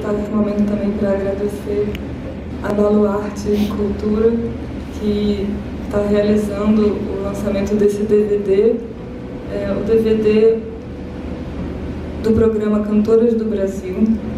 aproveitar esse momento também para agradecer a Baluarte Cultura, que está realizando o lançamento desse DVD, o DVD do programa Cantoras do Brasil.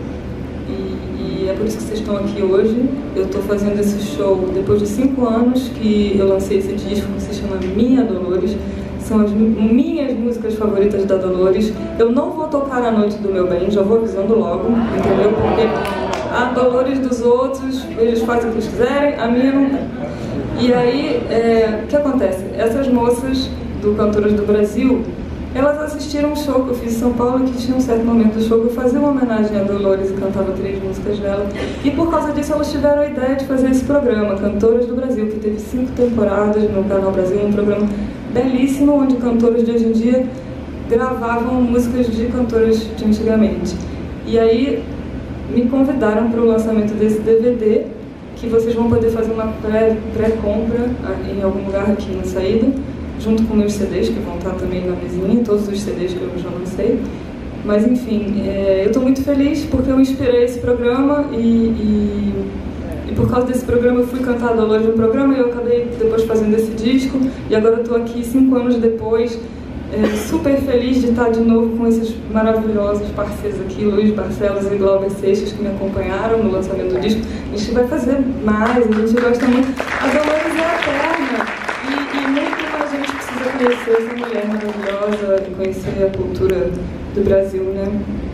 E é por isso que vocês estão aqui hoje. Eu estou fazendo esse show depois de 5 anos que eu lancei esse disco, que se chama Minha Dolores. São as minhas músicas favoritas da Dolores. Eu não vou tocar A Noite do Meu Bem, já vou avisando logo, entendeu? Porque a Dolores dos outros, eles fazem o que eles quiserem, a minha não tem. E aí, o que acontece? Essas moças do Cantoras do Brasil, elas assistiram um show que eu fiz em São Paulo, que tinha um certo momento do show que eu fazia uma homenagem a Dolores e cantava 3 músicas dela. E por causa disso elas tiveram a ideia de fazer esse programa, Cantoras do Brasil, que teve 5 temporadas no Canal Brasil, um programa belíssimo, onde cantores de hoje em dia gravavam músicas de cantoras de antigamente. E aí me convidaram para o lançamento desse DVD, que vocês vão poder fazer uma pré-compra em algum lugar aqui na saída, junto com meus CDs, que vão estar também na mesinha, todos os CDs que eu já lancei. Mas enfim, eu estou muito feliz porque eu inspirei esse programa e por causa desse programa eu fui cantar a Dolores no programa e eu acabei depois fazendo esse disco. E agora eu estou aqui 5 anos depois, super feliz de estar de novo com esses maravilhosos parceiros aqui, Luiz Barcelos e Glauber Seixas, que me acompanharam no lançamento do disco. A gente vai fazer mais, a gente gosta muito. A Dolores é eterna e muito mais gente precisa conhecer essa mulher maravilhosa e conhecer a cultura do Brasil, né?